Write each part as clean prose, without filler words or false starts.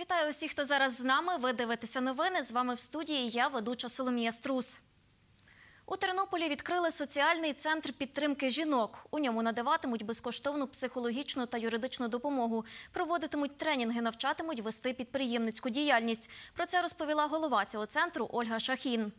Вітаю усіх, хто зараз з нами. Ви дивитеся новини. З вами в студії я, ведуча Соломія Струс. У Тернополі відкрили соціальний центр підтримки жінок. У ньому надаватимуть безкоштовну психологічну та юридичну допомогу, проводитимуть тренінги, навчатимуть вести підприємницьку діяльність. Про це розповіла голова цього центру Ольга Шахін.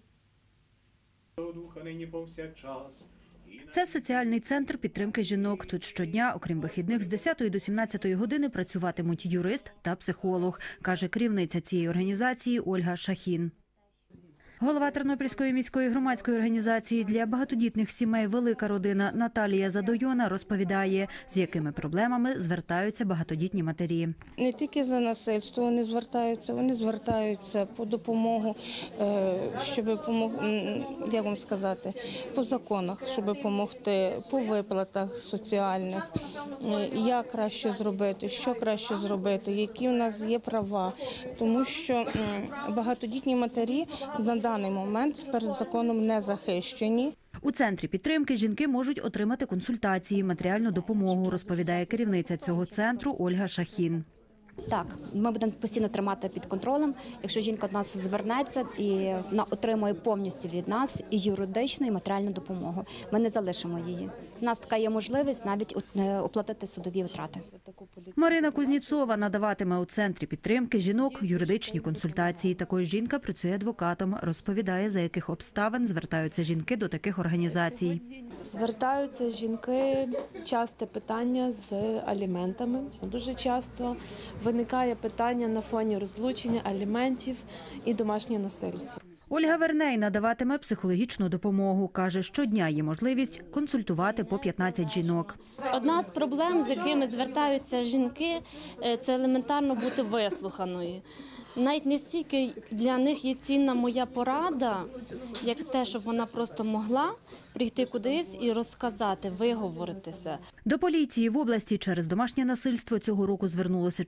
Це соціальний центр підтримки жінок. Тут щодня, окрім вихідних, з 10 до 17 години працюватимуть юрист та психолог, каже керівниця цієї організації Ольга Шахін. Голова Тернопільської міської громадської організації для багатодітних сімей «Велика родина» Наталія Задойона розповідає, з якими проблемами звертаються багатодітні матері. Не тільки за насильство вони звертаються по допомогу, щоб як вам сказати, по законах, щоб допомогти, по виплатах соціальних, як краще зробити, що краще зробити, які у нас є права. Тому що багатодітні матері на даний момент перед законом не захищені. У центрі підтримки жінки можуть отримати консультації, матеріальну допомогу, розповідає керівниця цього центру Ольга Шахін. Так, ми будемо постійно тримати під контролем. Якщо жінка до нас звернеться і вона отримує повністю від нас і юридичну, і матеріальну допомогу. Ми не залишимо її. У нас така є можливість навіть оплатити судові витрати. Марина Кузніцова надаватиме у центрі підтримки жінок юридичні консультації. Також жінка працює адвокатом, розповідає, за яких обставин звертаються жінки до таких організацій. Звертаються жінки, часте питання з аліментами. Дуже часто виникає питання на фоні розлучення, аліментів і домашнє насильство. Ольга Верней надаватиме психологічну допомогу. Каже, щодня є можливість консультувати по 15 жінок. Одна з проблем, з якими звертаються жінки, це елементарно бути вислуханою. Навіть не стільки для них є цінна моя порада, як те, щоб вона просто могла прийти кудись і розказати, виговоритися. До поліції в області через домашнє насильство цього року звернулося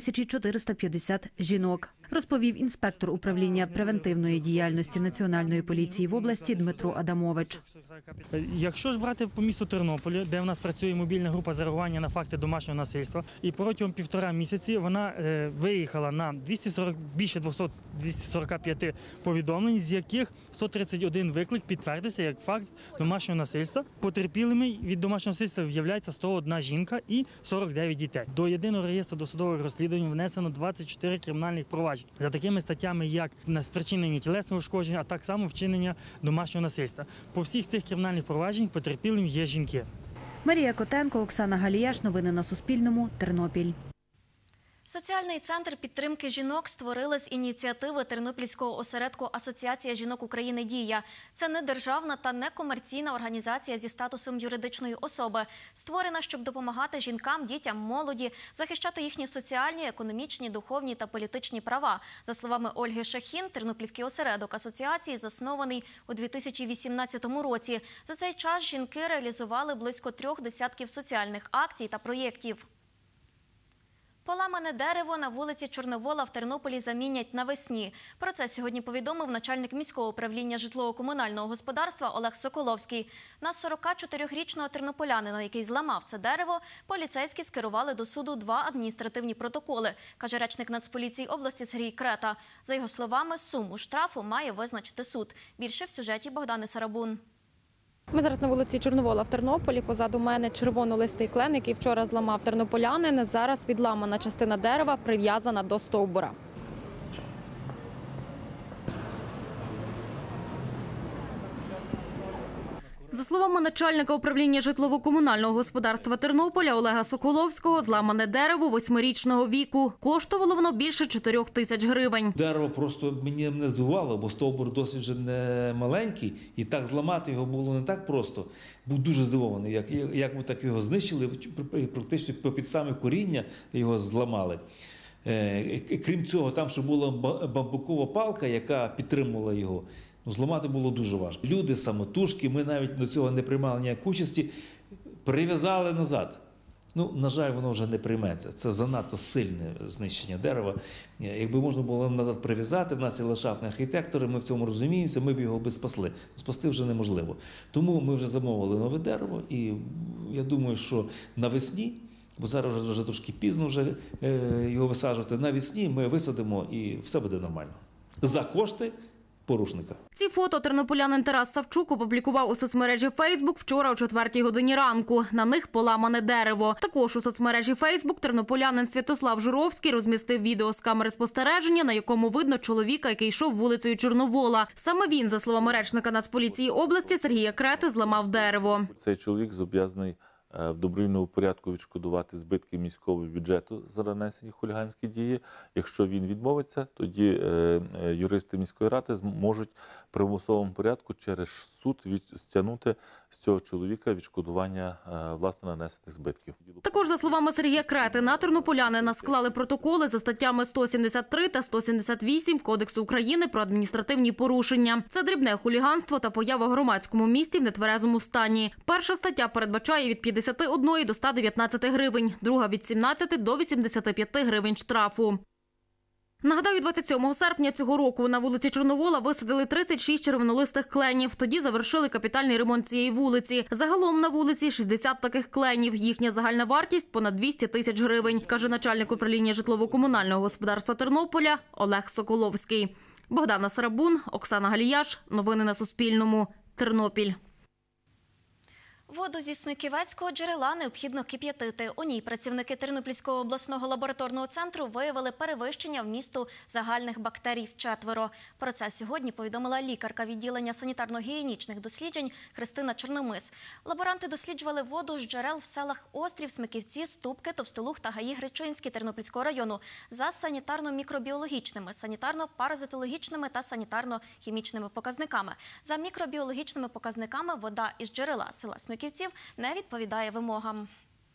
4450 жінок, розповів інспектор управління превентивної діяльності Національної поліції в області Дмитро Адамович. Якщо ж брати по місту Тернополі, де в нас працює мобільна група за реагування на факти домашнього насильства, і протягом 1,5 місяці вона виїхала на більше 245 повідомлень, з яких 131 виклик підтвердився як факт домашнього насильства. Потерпілими від домашнього насильства виявляється 101 жінка і 49 дітей. До єдиного реєстру досудових розслідувань внесено 24 кримінальних проваджень за такими статтями, як спричинення тілесного ушкодження, а так само вчинення домашнього насильства. По всіх цих кримінальних провадженнях потерпілим є жінки. Марія Котенко, Оксана Галіяш. Новини на Суспільному. Тернопіль. Соціальний центр підтримки жінок створили з ініціативи Тернопільського осередку Асоціація жінок України «Дія». Це не державна та не комерційна організація зі статусом юридичної особи. Створена, щоб допомагати жінкам, дітям, молоді, захищати їхні соціальні, економічні, духовні та політичні права. За словами Ольги Шахін, Тернопільський осередок асоціації заснований у 2018 році. За цей час жінки реалізували близько 3 десятків соціальних акцій та проєктів. Поламане дерево на вулиці Чорновола в Тернополі замінять навесні. Про це сьогодні повідомив начальник міського управління житлово-комунального господарства Олег Соколовський. На 44-річного тернополянина, який зламав це дерево, поліцейські скерували до суду 2 адміністративні протоколи, каже речник Нацполіції області Сергій Крета. За його словами, суму штрафу має визначити суд. Більше в сюжеті Богдани Сарабун. Ми зараз на вулиці Чорновола в Тернополі. Позаду мене червонолистий клен, який вчора зламав тернополянин. Зараз відламана частина дерева прив'язана до стовбура. За словами начальника управління житлово-комунального господарства Тернополя Олега Соколовського, зламане дерево 8-річного віку. Коштувало воно більше 4 тисяч гривень. Дерево просто мене здивувало, бо стовбур досить вже не маленький, і так зламати його було не так просто. Був дуже здивований, як ви так його знищили, практично під саме коріння його зламали. Крім цього, там ще була бамбукова палка, яка підтримувала його. Зламати було дуже важко. Люди, самотужки, ми навіть до цього не приймали ніякої участі, прив'язали назад. На жаль, воно вже не прийметься. Це занадто сильне знищення дерева. Якби можна було назад прив'язати, в нас є ландшафтні архітектори, ми в цьому розуміємося, ми б його спасли. Спасти вже неможливо. Тому ми вже замовили нове дерево, і я думаю, що навесні бо зараз вже трошки пізно його висаджувати. Навесні ми висадимо і все буде нормально. За кошти порушника. Ці фото тернополянин Тарас Савчук опублікував у соцмережі Фейсбук вчора о 4 годині ранку. На них поламане дерево. Також у соцмережі Фейсбук тернополянин Святослав Журовський розмістив відео з камери спостереження, на якому видно чоловіка, який йшов вулицею Чорновола. Саме він, за словами речника Нацполіції області Сергія Крети, зламав дерево. Цей чоловік зобов'язаний в добровільному порядку відшкодувати збитки міського бюджету за нанесені хуліганські дії. Якщо він відмовиться, тоді юристи міської ради можуть в примусовому порядку через суд стягнути з цього чоловіка відшкодування власне нанесених збитків. Також, за словами Сергія Крети, на тернополянина склали протоколи за статтями 173 та 178 Кодексу України про адміністративні порушення. Це дрібне хуліганство та поява в громадському місті в нетверезому стані. Перша стаття передбачає від 51 до 119 гривень, друга – від 17 до 85 гривень штрафу. Нагадаю, 27 серпня цього року на вулиці Чорновола висадили 36 червонолистих кленів. Тоді завершили капітальний ремонт цієї вулиці. Загалом на вулиці 60 таких кленів. Їхня загальна вартість – понад 200 тисяч гривень, каже начальник управління житлово-комунального господарства Тернополя Олег Соколовський. Богдана Сарабун, Оксана Галіяш. Новини на Суспільному. Тернопіль. Воду зі Смиківецького джерела необхідно кип'ятити. У ній працівники Тернопільського обласного лабораторного центру виявили перевищення вмісту загальних бактерій вчетверо. Про це сьогодні повідомила лікарка відділення санітарно-гігієнічних досліджень Христина Чорномис. Лаборанти досліджували воду з джерел в селах Острів, Смиківці, Ступки, Товстолуг та гаї Гречинський Тернопільського району за санітарно-мікробіологічними, санітарно-паразитологічними та санітарно-хімічними показниками. За мікробіологічними показниками вода із джерела села Смиківців не відповідає вимогам.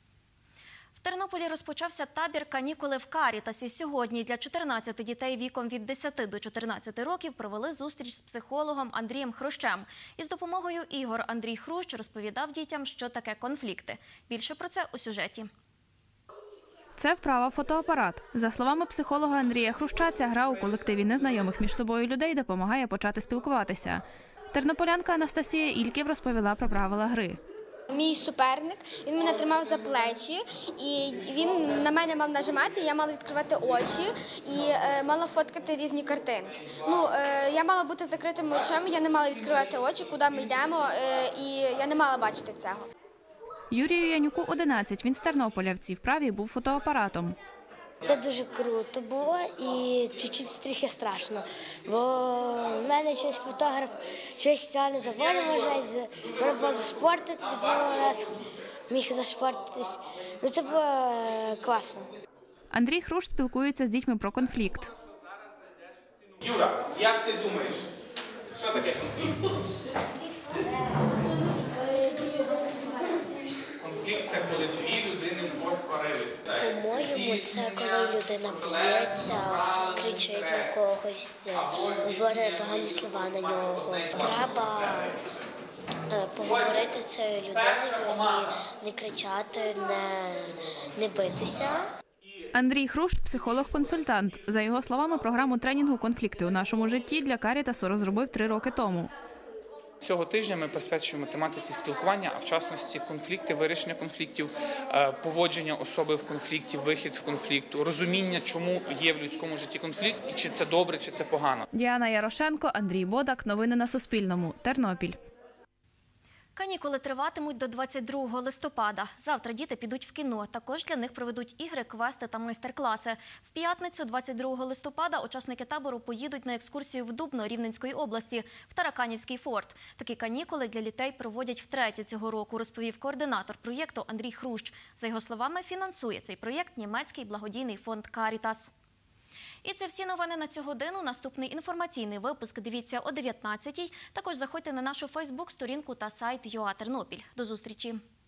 В Тернополі розпочався табір «Канікули в Карітасі». Сьогодні для 14 дітей віком від 10 до 14 років провели зустріч з психологом Андрієм Хрущем. Із допомогою ігор Андрій Хрущ розповідав дітям, що таке конфлікти. Більше про це у сюжеті. Це вправа фотоапарат. За словами психолога Андрія Хруща, ця гра у колективі незнайомих між собою людей допомагає почати спілкуватися. Тернополянка Анастасія Ільків розповіла про правила гри. Мій суперник, він мене тримав за плечі, і він на мене мав нажимати, я мала відкривати очі і мала фоткати різні картинки. Я мала бути закритими очима, я не мала відкривати очі, куди ми йдемо, і я не мала бачити цього. Юрію Янюку 11, він з Тернополя, в цій вправі був фотоапаратом. Це дуже круто було і чуть-чуть трохи страшно, бо в мене щось фотограф, щось не заводить, можна було зашпортитись, бо раз міг зашпортитись. Це було класно. Андрій Хрущ спілкується з дітьми про конфлікт. Юра, як ти думаєш, що таке конфлікт? Конфлікт – це коли дві людини посварилися. По-моєму, це коли людина б'ється, кричить на когось, говорить погані слова на нього. Треба поговорити з цією людиною, не кричати, не битися. Андрій Хрущ – психолог-консультант. За його словами, програму тренінгу «Конфлікти у нашому житті» для Карітасу розробив 3 роки тому. Цього тижня ми присвячуємо тематиці спілкування, а в частності конфлікти, вирішення конфліктів, поводження особи в конфлікті, вихід з конфлікту, розуміння, чому є в людському житті конфлікт, і чи це добре, чи це погано. Діана Ярошенко, Андрій Бодак. Новини на Суспільному. Тернопіль. Канікули триватимуть до 22 листопада. Завтра діти підуть в кіно. Також для них проведуть ігри, квести та майстер-класи. В п'ятницю, 22 листопада, учасники табору поїдуть на екскурсію в Дубно Рівненської області, в Тараканівський форт. Такі канікули для дітей проводять втретє цього року, розповів координатор проєкту Андрій Хрущ. За його словами, фінансує цей проєкт німецький благодійний фонд «Карітас». І це всі новини на цю годину. Наступний інформаційний випуск дивіться о 19-й. Також заходьте на нашу Фейсбук-сторінку та сайт ЮА Тернопіль. До зустрічі!